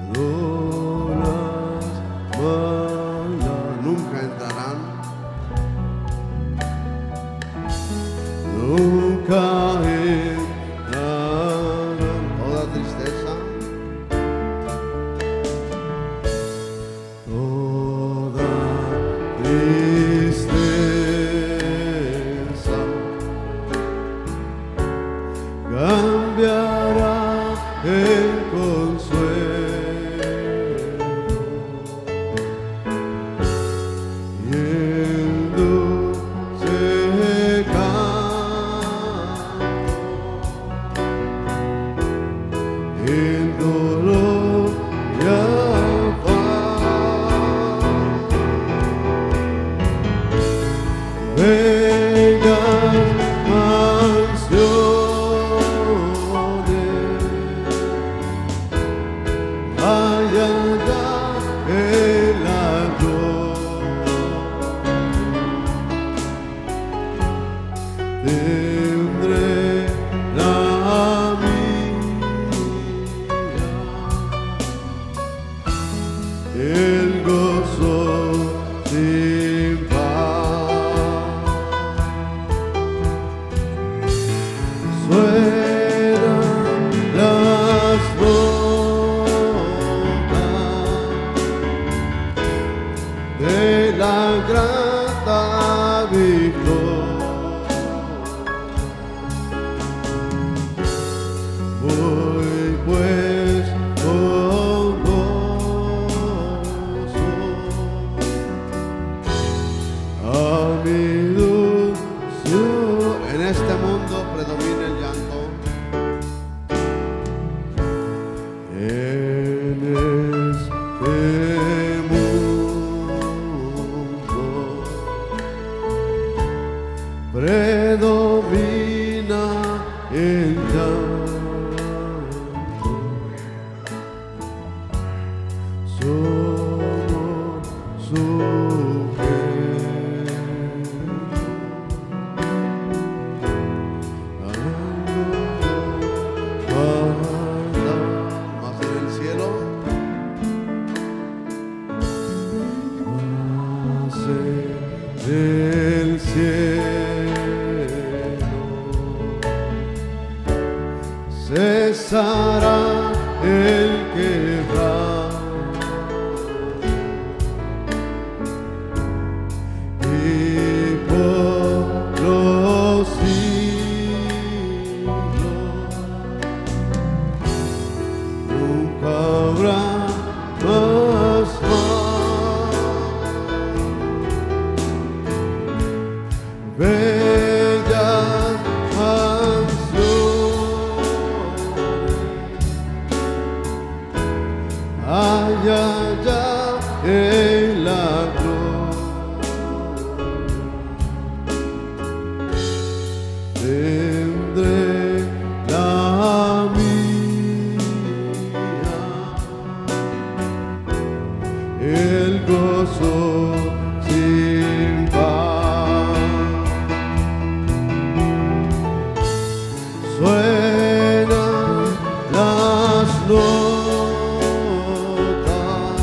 nunca entrarán, nunca entrarán toda tristeza, toda tristeza cambiará en consuelo, y en dulce canto, en dolor y afán, vengan canciones, allá en la gloria, tendré la mía, el gozo sin par. Suenan las notas de la grata victoria. Voy pues con gozo a mi dulce. En este mundo predomina el llanto, en este mundo predomina el llanto, somos más en el cielo, más en el cielo, cesará el quebranto y por los siglos nunca habrá más bellas canciones, allá en la gloria, tendré la mía, el gozo sin par. Suenan las notas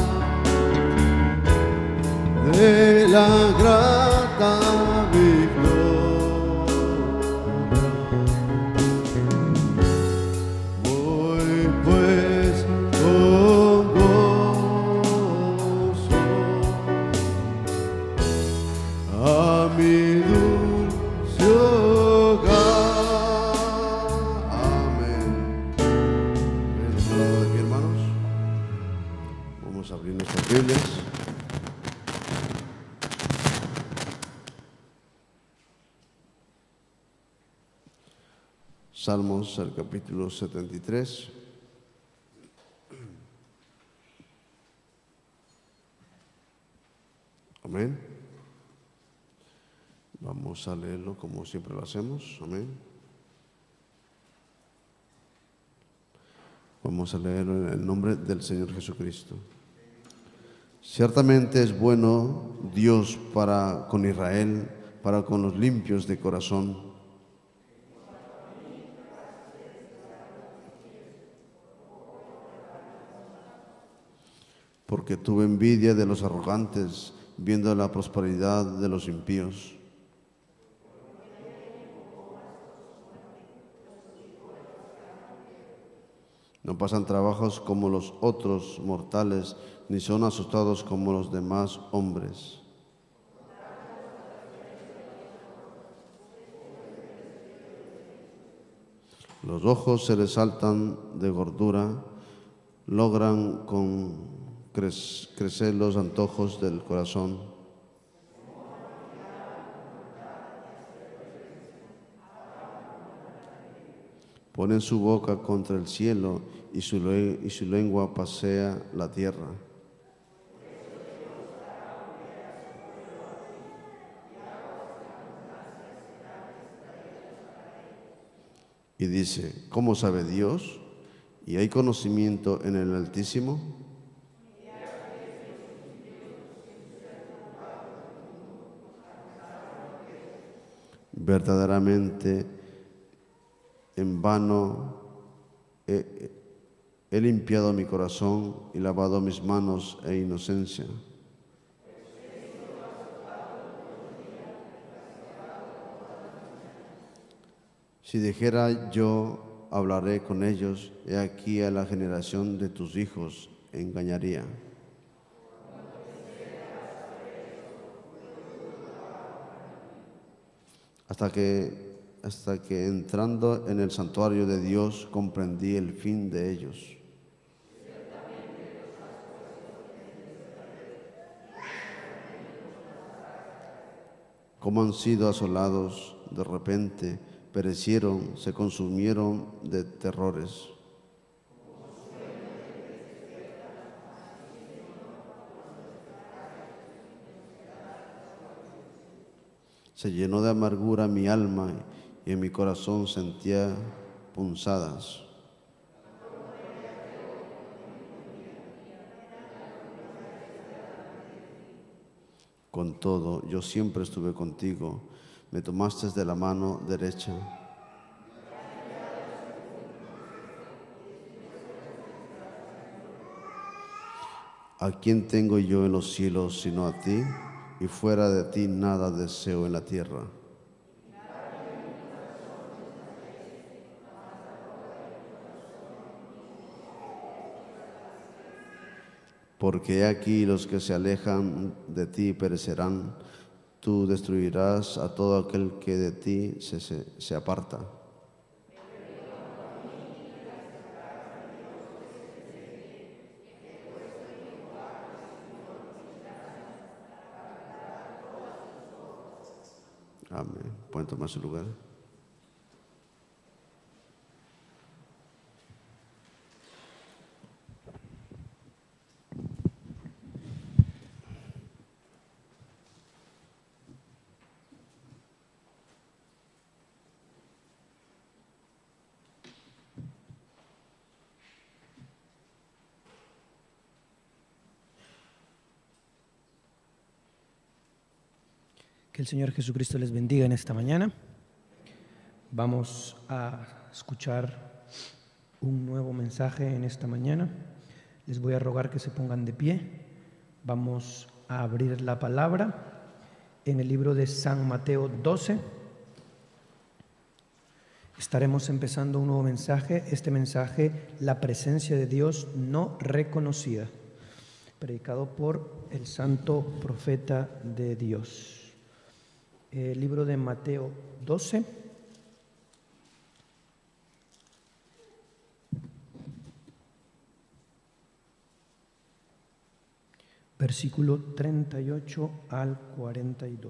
de la grata victoria. Voy pues con gozo a mi dulce hogar. Amén. En el nombre de mis hermanos, vamos a abrir nuestras Biblias. Salmos, el capítulo 73. Amén. Vamos a leerlo como siempre lo hacemos. Amén. Vamos a leerlo en el nombre del Señor Jesucristo. Ciertamente es bueno Dios para con Israel, para con los limpios de corazón. porque tuve envidia de los arrogantes, viendo la prosperidad de los impíos. No pasan trabajos como los otros mortales, ni son asustados como los demás hombres. Los ojos se les saltan de gordura, logran crecer los antojos del corazón. Ponen su boca contra el cielo y su lengua pasea la tierra. Y dice, ¿cómo sabe Dios? ¿Y hay conocimiento en el Altísimo? Verdaderamente, en vano he limpiado mi corazón y lavado mis manos en inocencia. Si dijera yo, hablaré con ellos, he aquí a la generación de tus hijos engañaría. Hasta que entrando en el santuario de Dios comprendí el fin de ellos. Como han sido asolados de repente, perecieron, se consumieron de terrores. Se llenó de amargura mi alma y en mi corazón sentía punzadas. Con todo, yo siempre estuve contigo, me tomaste de la mano derecha. ¿A quién tengo yo en los cielos sino a ti? Y fuera de ti nada deseo en la tierra. Porque he aquí los que se alejan de ti perecerán, tú destruirás a todo aquel que de ti se aparta. Amén. Pueden tomar su lugar. Que el Señor Jesucristo les bendiga en esta mañana. Vamos a escuchar un nuevo mensaje en esta mañana. Les voy a rogar que se pongan de pie. Vamos a abrir la palabra en el libro de San Mateo 12. Estaremos empezando un nuevo mensaje. Este mensaje, la presencia de Dios no reconocida, predicado por el santo profeta de Dios. El libro de Mateo 12, versículo 38 al 42.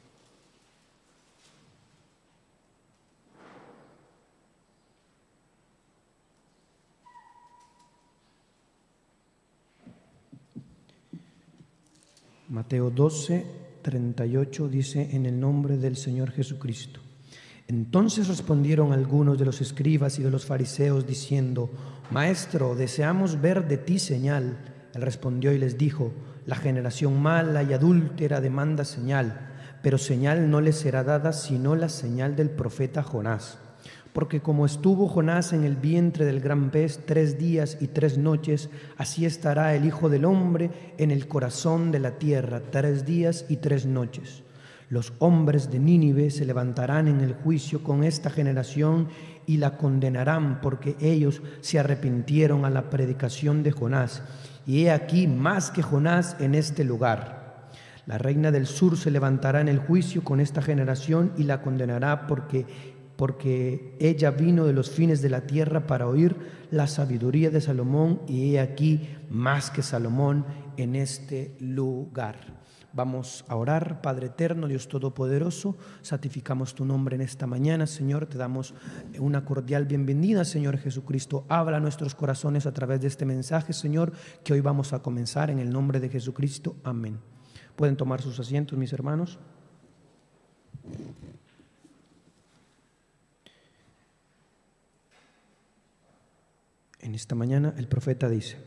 Mateo 12, 38 dice: en el nombre del Señor Jesucristo. Entonces respondieron algunos de los escribas y de los fariseos diciendo: Maestro, deseamos ver de ti señal. Él respondió y les dijo: la generación mala y adúltera demanda señal, pero señal no les será dada sino la señal del profeta Jonás. Porque como estuvo Jonás en el vientre del gran pez 3 días y 3 noches, así estará el Hijo del Hombre en el corazón de la tierra 3 días y 3 noches. Los hombres de Nínive se levantarán en el juicio con esta generación y la condenarán, porque ellos se arrepintieron a la predicación de Jonás. Y he aquí más que Jonás en este lugar. La reina del sur se levantará en el juicio con esta generación y la condenará, porque ella vino de los fines de la tierra para oír la sabiduría de Salomón, y he aquí más que Salomón en este lugar. Vamos a orar. Padre eterno, Dios todopoderoso, santificamos tu nombre en esta mañana, Señor. Te damos una cordial bienvenida, Señor Jesucristo. Habla a nuestros corazones a través de este mensaje, Señor, que hoy vamos a comenzar en el nombre de Jesucristo. Amén. Pueden tomar sus asientos, mis hermanos. En esta mañana el profeta dice: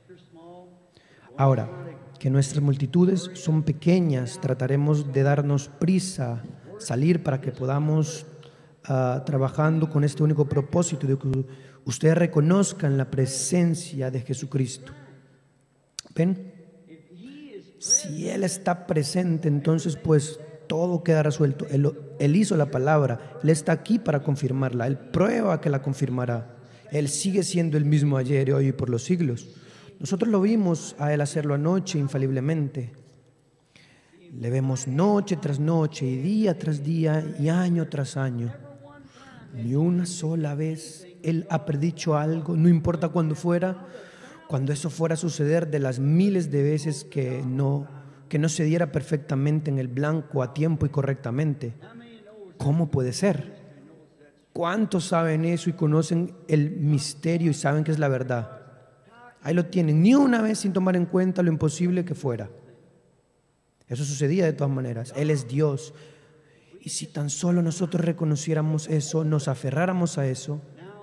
ahora que nuestras multitudes son pequeñas, trataremos de darnos prisa, salir para que podamos trabajando con este único propósito de que ustedes reconozcan la presencia de Jesucristo. ¿Ven? Si Él está presente, entonces pues todo queda resuelto. Él hizo la palabra, Él está aquí para confirmarla, Él prueba que la confirmará. Él sigue siendo el mismo ayer, hoy y por los siglos. Nosotros lo vimos a Él hacerlo anoche infaliblemente. Le vemos noche tras noche y día tras día y año tras año. Ni una sola vez Él ha predicho algo, no importa cuándo fuera, cuando eso fuera a suceder, de las miles de veces que no se diera perfectamente en el blanco a tiempo y correctamente. ¿Cómo puede ser? ¿Cuántos saben eso y conocen el misterio y saben que es la verdad? Ahí lo tienen, ni una vez sin tomar en cuenta lo imposible que fuera. Eso sucedía de todas maneras. Él es Dios. Y si tan solo nosotros reconociéramos eso, nos aferráramos a eso.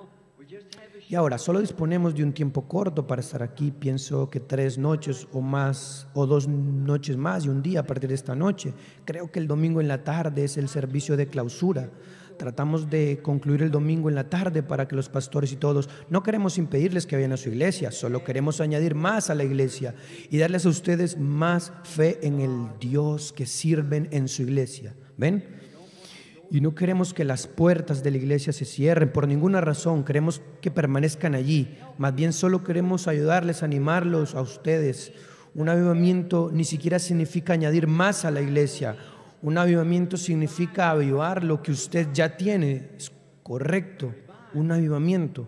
Y ahora, solo disponemos de un tiempo corto para estar aquí. Pienso que 3 noches o más, o 2 noches más y un día a partir de esta noche. Creo que el domingo en la tarde es el servicio de clausura. Tratamos de concluir el domingo en la tarde para que los pastores y todos, no queremos impedirles que vayan a su iglesia, solo queremos añadir más a la iglesia y darles a ustedes más fe en el Dios que sirven en su iglesia. ¿Ven? Y no queremos que las puertas de la iglesia se cierren por ninguna razón, queremos que permanezcan allí. Más bien solo queremos ayudarles, animarlos a ustedes. Un avivamiento ni siquiera significa añadir más a la iglesia. Un avivamiento significa avivar lo que usted ya tiene. Es correcto, un avivamiento.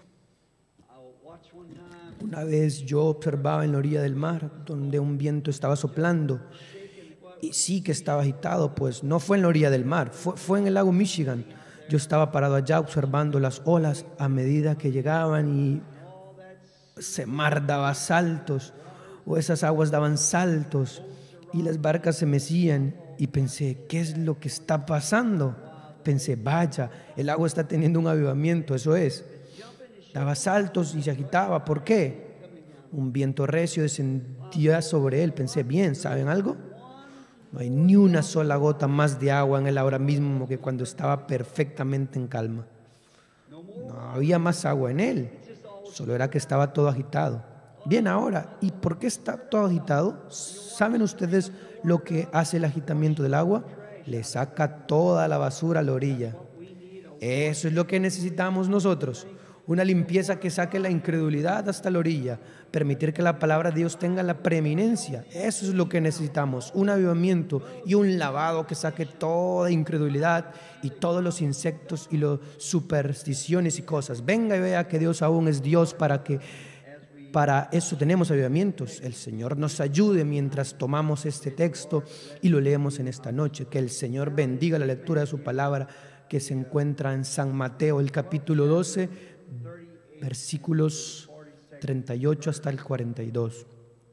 Una vez yo observaba en la orilla del mar, donde un viento estaba soplando, y sí que estaba agitado, pues no fue en la orilla del mar, fue en el lago Michigan. Yo estaba parado allá observando las olas a medida que llegaban y ese mar daba saltos, o esas aguas daban saltos, y las barcas se mecían. Y pensé, ¿qué es lo que está pasando? Pensé, vaya, el agua está teniendo un avivamiento, eso es. Daba saltos y se agitaba. ¿Por qué? Un viento recio descendía sobre él. Pensé, bien, ¿saben algo? No hay ni una sola gota más de agua en él ahora mismo que cuando estaba perfectamente en calma. No había más agua en él, solo era que estaba todo agitado. Bien, ahora, ¿y por qué está todo agitado? ¿Saben ustedes lo que hace el agitamiento del agua? Le saca toda la basura a la orilla. Eso es lo que necesitamos nosotros. Una limpieza que saque la incredulidad hasta la orilla. Permitir que la palabra de Dios tenga la preeminencia. Eso es lo que necesitamos. Un avivamiento y un lavado que saque toda incredulidad y todos los insectos y las supersticiones y cosas. Venga y vea que Dios aún es Dios para eso tenemos avivamientos. El Señor nos ayude mientras tomamos este texto y lo leemos en esta noche. Que el Señor bendiga la lectura de su palabra que se encuentra en San Mateo, el capítulo 12, versículos 38 hasta el 42.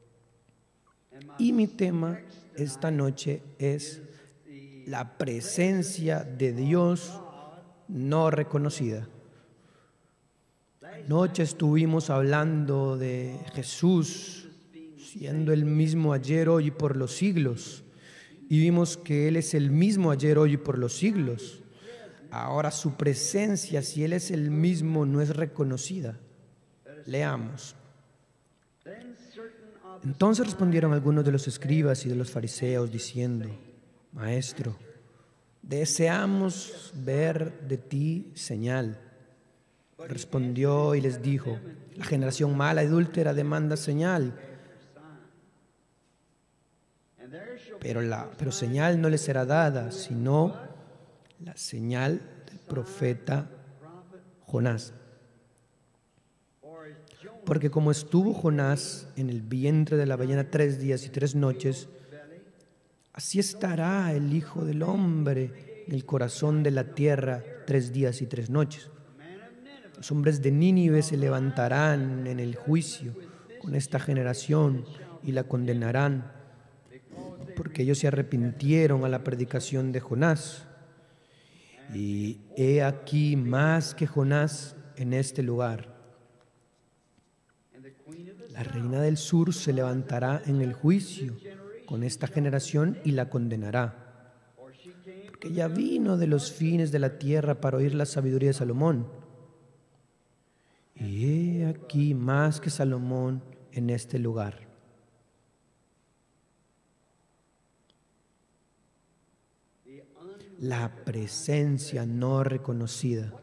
Y mi tema esta noche es la presencia de Dios no reconocida. Anoche estuvimos hablando de Jesús siendo el mismo ayer, hoy y por los siglos, y vimos que Él es el mismo ayer, hoy y por los siglos. Ahora su presencia, si Él es el mismo, no es reconocida. Leamos. Entonces respondieron algunos de los escribas y de los fariseos diciendo: Maestro, deseamos ver de ti señal. Respondió y les dijo: la generación mala y adúltera demanda señal, pero señal no les será dada, sino la señal del profeta Jonás. Porque como estuvo Jonás en el vientre de la ballena 3 días y 3 noches, así estará el Hijo del Hombre en el corazón de la tierra 3 días y 3 noches. Los hombres de Nínive se levantarán en el juicio con esta generación y la condenarán, porque ellos se arrepintieron a la predicación de Jonás. Y he aquí más que Jonás en este lugar. La reina del sur se levantará en el juicio con esta generación y la condenará, porque ella vino de los fines de la tierra para oír la sabiduría de Salomón. Y he aquí más que Salomón en este lugar. La presencia no reconocida.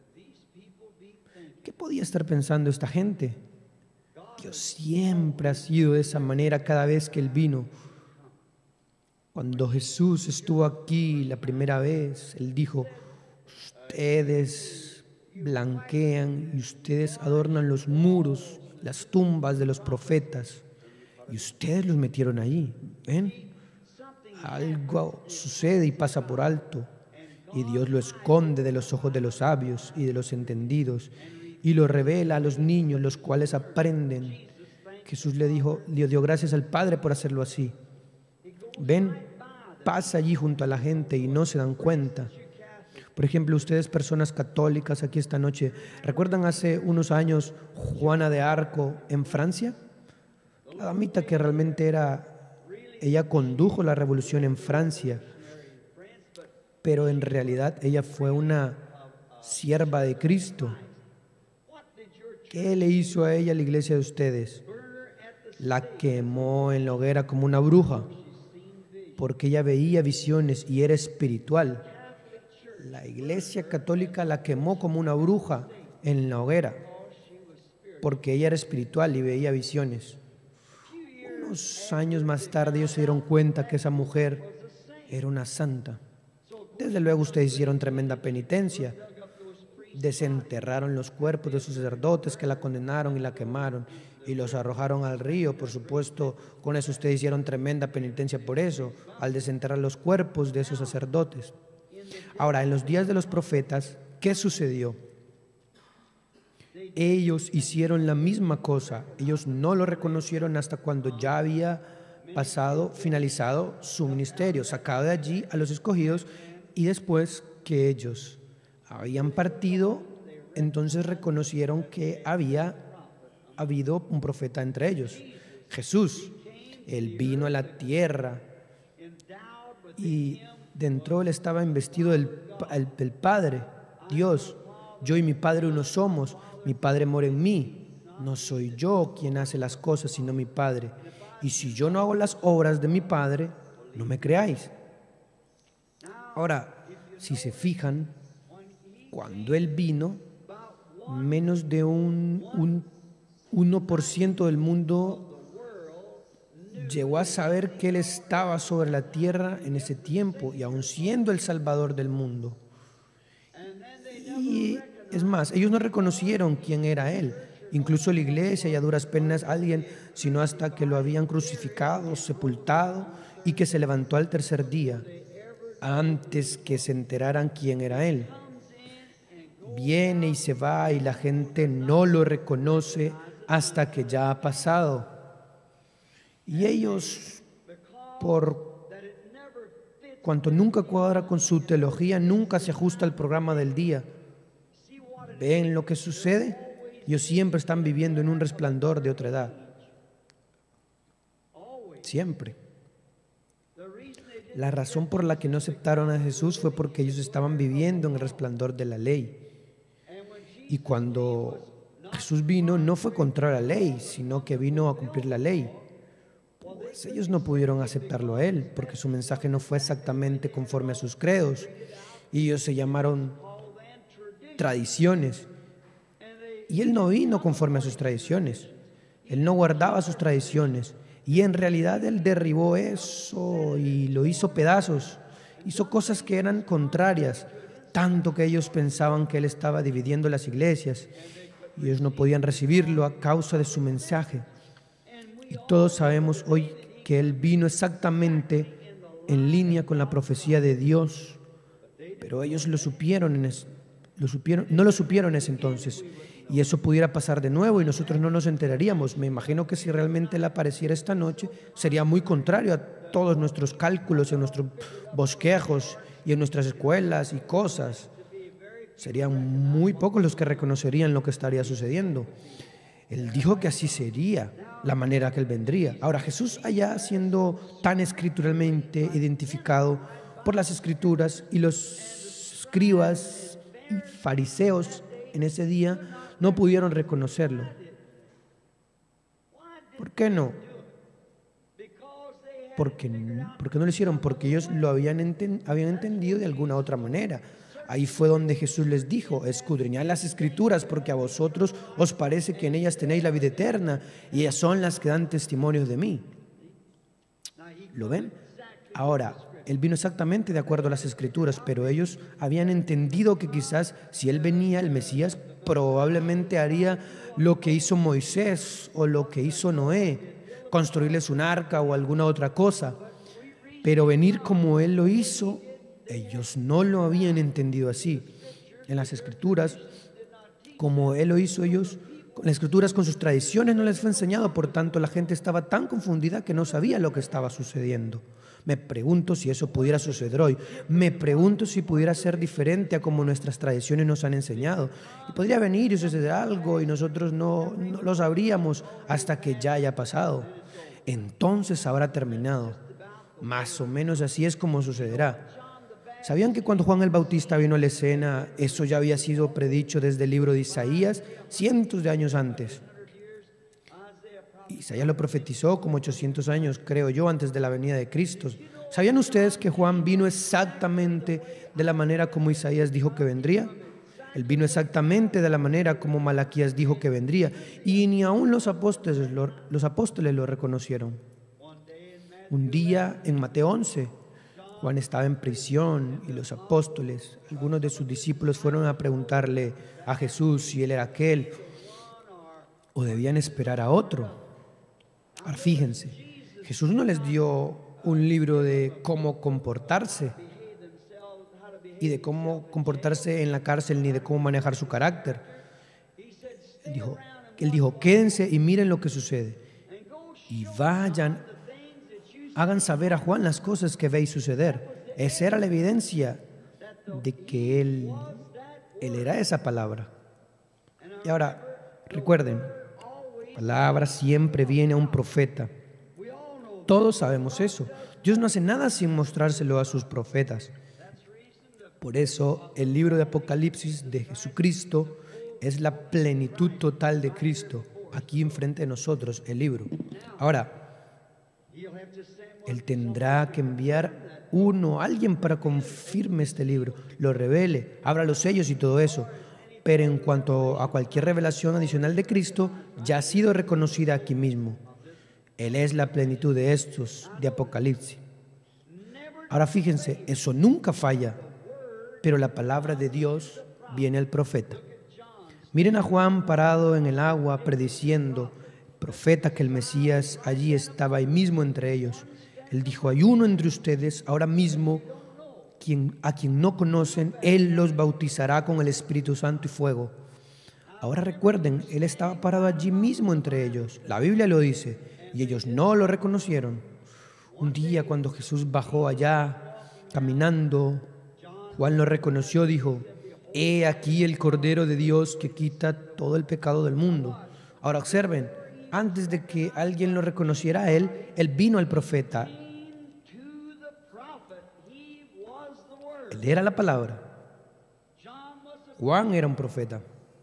¿Qué podía estar pensando esta gente? Dios siempre ha sido de esa manera cada vez que Él vino. Cuando Jesús estuvo aquí la primera vez, Él dijo: ustedes blanquean y ustedes adornan los muros, las tumbas de los profetas, y ustedes los metieron allí. ¿Ven? Algo sucede y pasa por alto, y Dios lo esconde de los ojos de los sabios y de los entendidos, y lo revela a los niños, los cuales aprenden. Jesús le dio gracias al Padre por hacerlo así. Ven, pasa allí junto a la gente y no se dan cuenta. Por ejemplo, ustedes, personas católicas aquí esta noche, ¿recuerdan hace unos años Juana de Arco en Francia? La damita que realmente ella condujo la revolución en Francia, pero en realidad ella fue una sierva de Cristo. ¿Qué le hizo a ella la iglesia de ustedes? La quemó en la hoguera como una bruja, porque ella veía visiones y era espiritual. La iglesia católica la quemó como una bruja en la hoguera, porque ella era espiritual y veía visiones. Unos años más tarde ellos se dieron cuenta que esa mujer era una santa. Desde luego ustedes hicieron tremenda penitencia. Desenterraron los cuerpos de sus sacerdotes que la condenaron y la quemaron y los arrojaron al río. Por supuesto, con eso ustedes hicieron tremenda penitencia por eso, al desenterrar los cuerpos de esos sacerdotes. Ahora, en los días de los profetas, ¿qué sucedió? Ellos hicieron la misma cosa. Ellos no lo reconocieron hasta cuando ya había finalizado su ministerio, sacado de allí a los escogidos, y después que ellos habían partido, entonces reconocieron que había habido un profeta entre ellos, Jesús. Él vino a la tierra y dentro él estaba investido del Padre, Dios. Yo y mi Padre uno somos, mi Padre mora en mí. No soy yo quien hace las cosas, sino mi Padre. Y si yo no hago las obras de mi Padre, no me creáis. Ahora, si se fijan, cuando Él vino, menos de un 1% del mundo llegó a saber que Él estaba sobre la tierra en ese tiempo, y aun siendo el Salvador del mundo. Y es más, ellos no reconocieron quién era Él. Incluso la iglesia, y a duras penas alguien, sino hasta que lo habían crucificado, sepultado, y que se levantó al tercer día, antes que se enteraran quién era Él. Viene y se va, y la gente no lo reconoce hasta que ya ha pasado. Y ellos, por cuanto nunca cuadra con su teología, nunca se ajusta al programa del día. ¿Ven lo que sucede? Ellos siempre están viviendo en un resplandor de otra edad. Siempre. La razón por la que no aceptaron a Jesús fue porque ellos estaban viviendo en el resplandor de la ley. Y cuando Jesús vino, no fue contra la ley, sino que vino a cumplir la ley. Pues ellos no pudieron aceptarlo a él, porque su mensaje no fue exactamente conforme a sus credos. Y ellos se llamaron tradiciones. Y él no vino conforme a sus tradiciones. Él no guardaba sus tradiciones. Y en realidad él derribó eso y lo hizo pedazos. Hizo cosas que eran contrarias, tanto que ellos pensaban que él estaba dividiendo las iglesias. Y ellos no podían recibirlo a causa de su mensaje. Y todos sabemos hoy que él vino exactamente en línea con la profecía de Dios. Pero ellos no lo supieron en ese entonces. Y eso pudiera pasar de nuevo y nosotros no nos enteraríamos. Me imagino que si realmente él apareciera esta noche, sería muy contrario a todos nuestros cálculos, en nuestros bosquejos y en nuestras escuelas y cosas. Serían muy pocos los que reconocerían lo que estaría sucediendo. Él dijo que así sería la manera que él vendría. Ahora, Jesús, allá siendo tan escrituralmente identificado por las escrituras, y los escribas y fariseos en ese día no pudieron reconocerlo. ¿Por qué no? ¿Por qué no lo hicieron? Porque ellos lo habían entendido de alguna otra manera. Ahí fue donde Jesús les dijo: escudriñad las Escrituras, porque a vosotros os parece que en ellas tenéis la vida eterna, y ellas son las que dan testimonios de mí. ¿Lo ven? Ahora, él vino exactamente de acuerdo a las Escrituras, pero ellos habían entendido que quizás si él venía, el Mesías probablemente haría lo que hizo Moisés o lo que hizo Noé, construirles un arca o alguna otra cosa. Pero venir como él lo hizo, ellos no lo habían entendido así. En las Escrituras, como él lo hizo, ellos, las Escrituras con sus tradiciones no les fue enseñado, por tanto la gente estaba tan confundida que no sabía lo que estaba sucediendo. Me pregunto si eso pudiera suceder hoy. Me pregunto si pudiera ser diferente a como nuestras tradiciones nos han enseñado. Y podría venir y suceder algo y nosotros no lo sabríamos hasta que ya haya pasado. Entonces habrá terminado. Más o menos así es como sucederá. ¿Sabían que cuando Juan el Bautista vino a la escena, eso ya había sido predicho desde el libro de Isaías cientos de años antes? Isaías lo profetizó como 800 años, creo yo, antes de la venida de Cristo. ¿Sabían ustedes que Juan vino exactamente de la manera como Isaías dijo que vendría? Él vino exactamente de la manera como Malaquías dijo que vendría, y ni aún los apóstoles lo reconocieron. Un día en Mateo 11, Juan estaba en prisión y los apóstoles, algunos de sus discípulos, fueron a preguntarle a Jesús si él era aquel o debían esperar a otro. Ahora fíjense, Jesús no les dio un libro de cómo comportarse y de cómo comportarse en la cárcel ni de cómo manejar su carácter. Él dijo, quédense y miren lo que sucede y vayan, hagan saber a Juan las cosas que veis suceder. Esa era la evidencia de que él era esa palabra. Y ahora, recuerden, palabra siempre viene a un profeta. Todos sabemos eso. Dios no hace nada sin mostrárselo a sus profetas. Por eso el libro de Apocalipsis de Jesucristo es la plenitud total de Cristo. Aquí enfrente de nosotros el libro. Ahora, Él tendrá que enviar alguien para confirme este libro, lo revele, abra los sellos y todo eso. Pero en cuanto a cualquier revelación adicional de Cristo, ya ha sido reconocida aquí mismo. Él es la plenitud de estos, de Apocalipsis. Ahora fíjense, eso nunca falla, pero la palabra de Dios viene al profeta. Miren a Juan parado en el agua, prediciendo, profeta, que el Mesías allí estaba ahí mismo entre ellos. Él dijo, hay uno entre ustedes ahora mismo, a quien no conocen, Él los bautizará con el Espíritu Santo y fuego. Ahora recuerden, Él estaba parado allí mismo entre ellos. La Biblia lo dice, y ellos no lo reconocieron. Un día cuando Jesús bajó allá, caminando, Juan lo reconoció, dijo, he aquí el Cordero de Dios que quita todo el pecado del mundo. Ahora observen, antes de que alguien lo reconociera a Él vino al profeta. era la palabra. Juan era un profeta.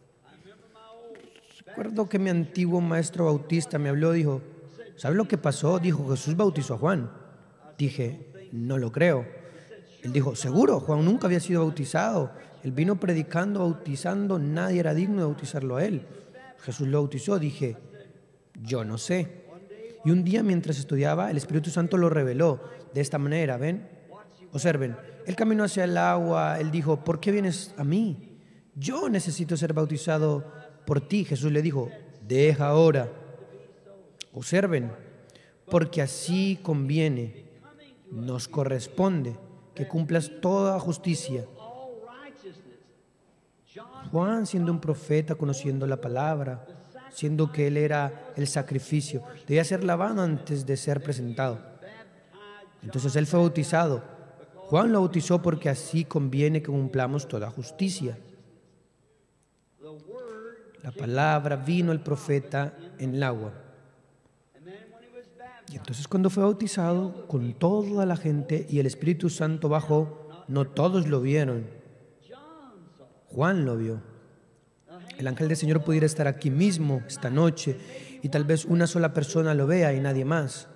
Recuerdo que mi antiguo maestro bautista me habló, dijo, ¿sabes lo que pasó? Dijo, Jesús bautizó a Juan. Dije, no lo creo. Él dijo, seguro, Juan nunca había sido bautizado. Él vino predicando, bautizando, nadie era digno de bautizarlo a él. Jesús lo bautizó. Dije, yo no sé. Y un día mientras estudiaba, el Espíritu Santo lo reveló de esta manera, ¿ven? Observen, él caminó hacia el agua, él dijo, ¿por qué vienes a mí? Yo necesito ser bautizado por ti. Jesús le dijo, deja ahora. Observen, porque así conviene, nos corresponde que cumplas toda justicia. Juan, siendo un profeta, conociendo la palabra, siendo que él era el sacrificio, debía ser lavado antes de ser presentado. Entonces él fue bautizado. Juan lo bautizó porque así conviene que cumplamos toda justicia. La palabra vino al profeta en el agua. Y entonces cuando fue bautizado con toda la gente y el Espíritu Santo bajó, no todos lo vieron. Juan lo vio. El ángel del Señor pudiera estar aquí mismo esta noche y tal vez una sola persona lo vea y nadie más.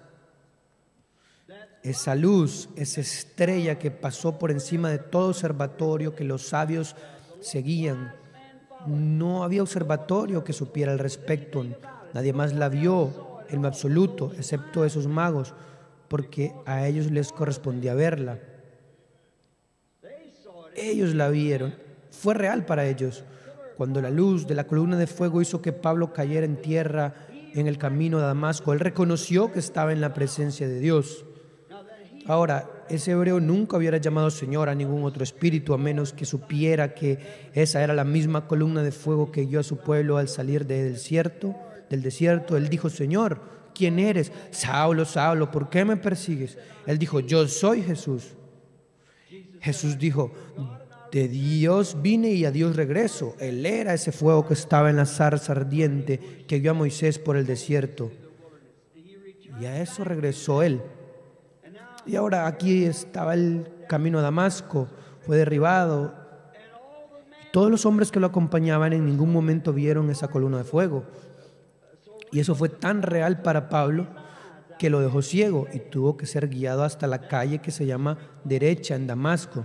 Esa luz, esa estrella que pasó por encima de todo observatorio que los sabios seguían. No había observatorio que supiera al respecto. Nadie más la vio en lo absoluto, excepto esos magos, porque a ellos les correspondía verla. Ellos la vieron. Fue real para ellos. Cuando la luz de la columna de fuego hizo que Pablo cayera en tierra en el camino a Damasco, él reconoció que estaba en la presencia de Dios. Ahora, ese hebreo nunca hubiera llamado Señor a ningún otro espíritu, a menos que supiera que esa era la misma columna de fuego que guió a su pueblo al salir del desierto. Él dijo, Señor, ¿quién eres? Saulo, Saulo, ¿por qué me persigues? Él dijo, yo soy Jesús. Jesús dijo, de Dios vine y a Dios regreso. Él era ese fuego que estaba en la zarza ardiente que guió a Moisés por el desierto. Y a eso regresó él. Y ahora aquí estaba el camino a Damasco, fue derribado. Todos los hombres que lo acompañaban en ningún momento vieron esa columna de fuego. Y eso fue tan real para Pablo que lo dejó ciego y tuvo que ser guiado hasta la calle que se llama Derecha en Damasco.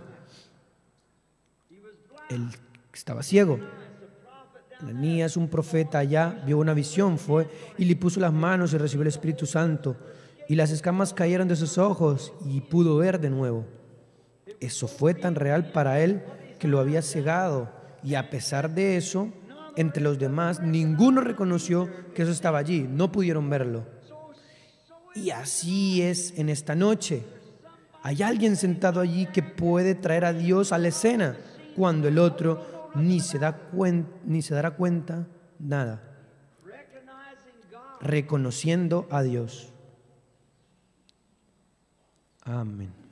Él estaba ciego. Ananías, un profeta allá, vio una visión, fue y le puso las manos y recibió el Espíritu Santo. Y las escamas cayeron de sus ojos y pudo ver de nuevo. Eso fue tan real para él que lo había cegado. Y a pesar de eso, entre los demás, ninguno reconoció que eso estaba allí. No pudieron verlo. Y así es en esta noche. Hay alguien sentado allí que puede traer a Dios a la escena, cuando el otro ni se dará cuenta nada. Reconociendo a Dios. Amén.